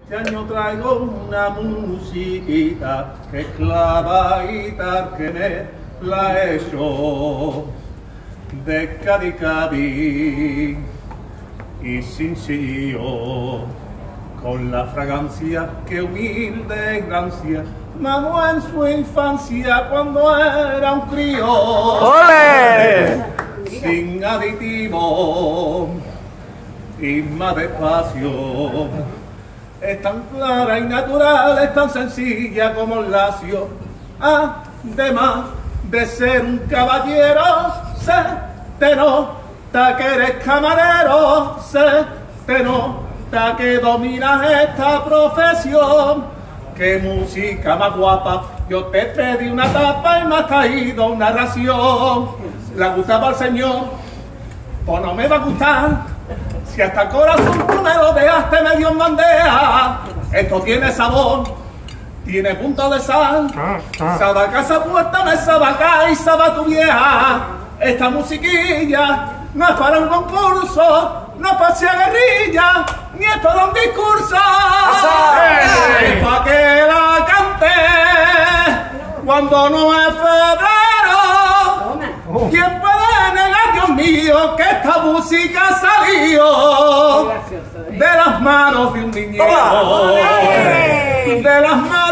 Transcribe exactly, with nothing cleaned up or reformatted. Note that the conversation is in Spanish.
Este año traigo una musiquita que es clavadita que me la he hecho de Cádiz, Cádiz y sencillo, con la fragancia que humilde gracia mamó en su infancia cuando era un crío. ¡Ole! Sin aditivo y más despacio. Es tan clara y natural, es tan sencilla como el lacio. Además de ser un caballero, se te nota que eres camarero, se te nota que dominas esta profesión. ¡Qué música más guapa! Yo te pedí una tapa y me has traído una ración. ¿Le gustaba al señor? Pues no me va a gustar. Si hasta el corazón tú me lo dejaste medio en bandeja. Esto tiene sabor, tiene punto de sal. Sabaca esa puerta me sabaca y saba tu vieja. Esta musiquilla no es para un concurso, no es para ser guerrilla, ni es para un discurso. Es para que la cante cuando no es febrero. ¿Quién puede negar, Dios mío, que esta música salió de las manos de un niñero? De las manos